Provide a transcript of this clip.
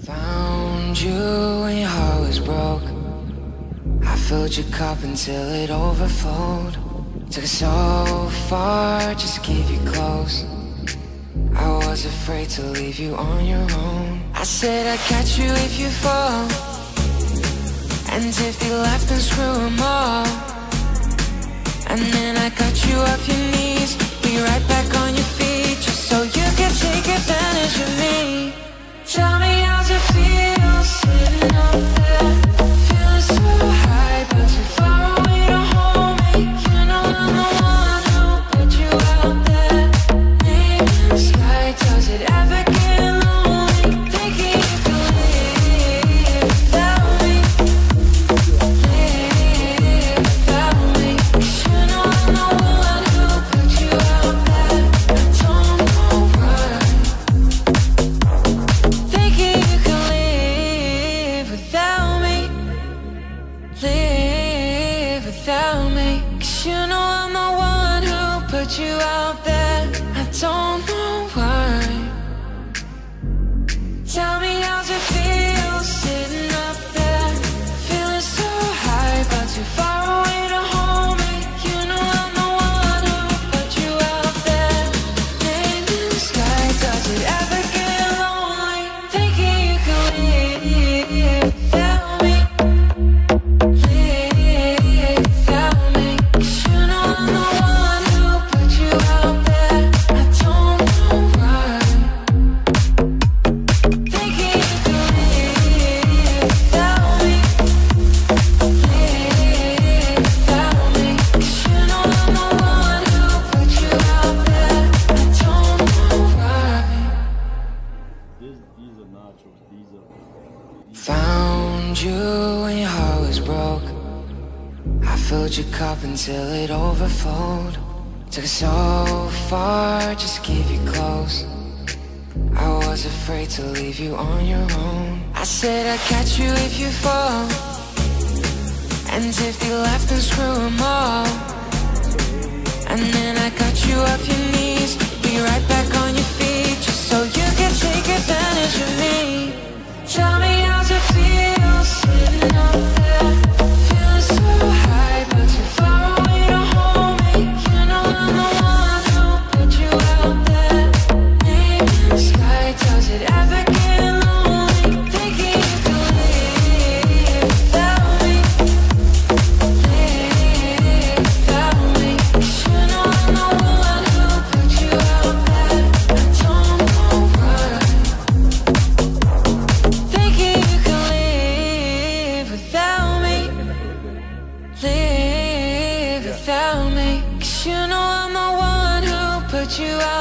Found you when your heart was broke. I filled your cup until it overflowed. Took it so far just to keep you close. I was afraid to leave you on your own. I said I'd catch you if you fall, and if they left, then screw them all. And then I got you off your knees, put you right back on your feet, just so you could take advantage of me. Tell me how's it feel sitting up there, feeling so high but too far away to hold me. You know I'm the one who put you out there, name in the sky. Does it ever get lonely thinking you could live without me? Live without me. 'Cause you know I'm the one who put you out there. I don't know why. Thinking you can live without me. Live without me. 'Cause you know I'm the one who put you out there. I don't know why. Tell me how's it feel sitting up there, feeling so high but too far away to hold me. You know I'm the one who put you out there, name in the sky. Does it ever get lonely thinking you can live without me? Live without me. 'Cause you know I'm the one who put you out there. I don't know why. Thinking you can live without me. Live without me. 'Cause you know I'm the one who put you out there. I don't know why. These are nachos. These are. Found you when your heart was broke. I filled your cup until it overflowed. Took it so far just to keep you close. I was afraid to leave you on your own. I said I'd catch you if you fall, and if they left, then screw them all. And then I got you off your knees, put you right back on your feet, just so you could take advantage of me. Tell me how's it feel sitting up there, feeling so high but too far away to hold me. You know I'm the one who put you out there, name in the sky. Does it ever get lonely thinking you can live without me? Live without me. 'Cause you know I'm the one who put you out there. I don't know why. Thinking you can live without me. Live without me. 'Cause you know I'm the one who put you out